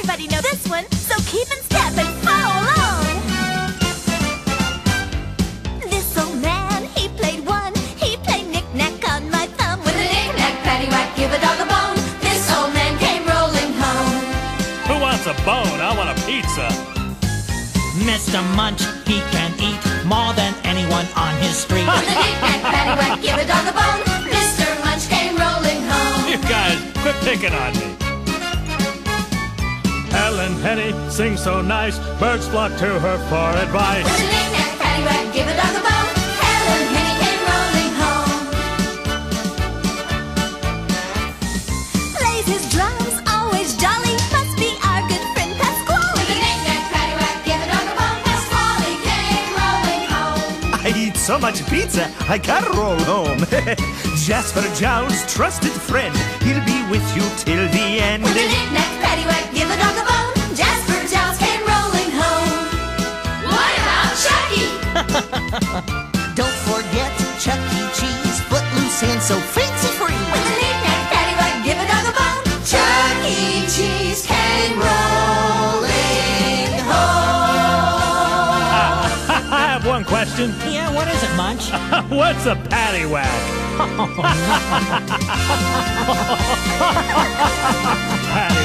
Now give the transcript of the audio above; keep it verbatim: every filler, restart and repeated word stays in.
Everybody knows this one, so keep in step and follow along. This old man, he played one. He played knick-knack on my thumb. With a knick-knack, paddywhack, give a dog a bone. This old man came rolling home. Who wants a bone? I want a pizza. Mister Munch, he can eat more than anyone on his street. With a knick-knack, paddywhack, give a dog a bone. Mister Munch came rolling home. You guys, quit picking on me. Ellen Penny sings so nice, birds flock to her for advice. With a knick-knack, paddywhack, give a dog a bone. Ellen Penny came rolling home. Plays his drums, always jolly, must be our good friend Pasquale. With a knick-knack, paddywhack, give a dog a bone. Pasquale came rolling home. I eat so much pizza, I gotta roll home. Jasper Jowl's trusted friend, he'll be with you till the end. With a knick-knack, paddywhack, give a dog a bone. Jasper Jowls came rolling home. What about Chucky? Don't forget Chuck E. Cheese, footloose and so fancy-free. With a knick-knack, paddywhack, give a dog a bone. Chuck E. Cheese came rolling home. I have one question. Yeah, what is it, Munch? What's a paddywhack? Oh, no. Paddywhack.